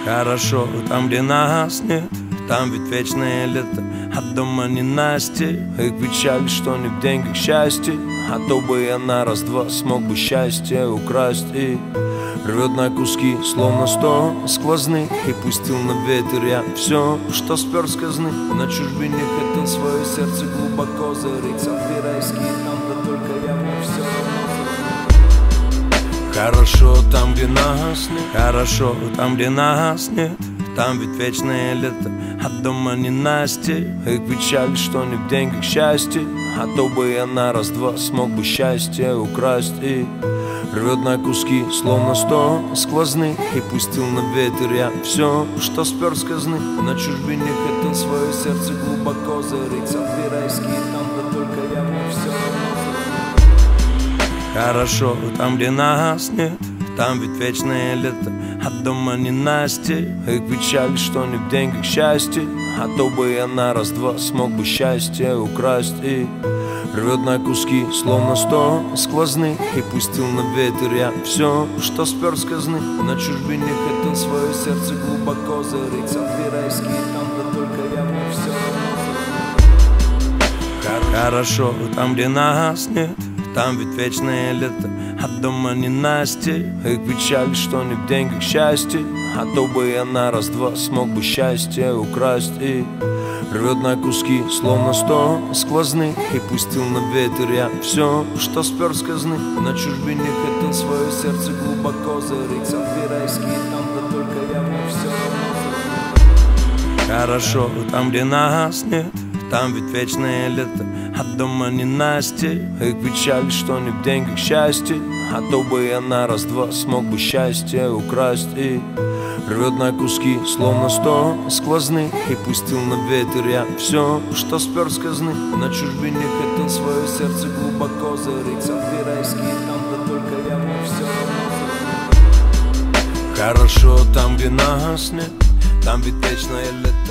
Хорошо там, где нас нет, там ведь вечное лето, а дома ненастье. И к печали, что не в деньгах счастье, а то бы я на раз-два смог бы счастье украсть. И рвет на куски, словно 100 сквозных, и пустил на ветер я все, что спер с казны. На чужбине хотел свое сердце глубоко зарыть, сады райские там, да только я мне все. Хорошо там, где нас нет, хорошо там, где нас нет, там ведь вечное лето, а дома ненастье. И к печали, что не в деньгах счастье, а то бы я на раз-два смог бы счастье украсть. И рвет на куски, словно 100 сквозных, и пустил на ветер я все, что спер с казны. На чужбине хотел свое сердце глубоко зарыть, сады райские там, да только я мне все. Хорошо там, где нас нет, там ведь вечное лето, а дома ненастье. И к печали, что не в деньгах счастье, а то бы я на раз-два смог бы счастье украсть. И рвет на куски, словно 100 сквозных, и пустил на ветер я все, что спер с казны. На чужбине хотел свое сердце глубоко зарыть, сады райские там, да только я мне все. Хорошо там, где нас нет, там ведь вечное лето, а дома ненастье. И к печали, что не в деньгах счастье, а то бы я на раз-два смог бы счастье украсть. И рвет на куски, словно 100 сквозных, и пустил на ветер я все, что спер с казны. На чужбине хотел свое сердце глубоко зарыть, сады райские там, да только я мне все. Хорошо там, где нас нет, там ведь вечное лето, а дома ненастье. И к печали, что не в деньгах счастье, а то бы я на раз-два смог бы счастье украсть. И рвет на куски, словно 100 сквозных, и пустил на ветер я все, что спер с казны. На чужбине хотел свое сердце глубоко зарыть, сады райские там, да только я мне все. Хорошо там, где нас нет, там ведь вечное лето,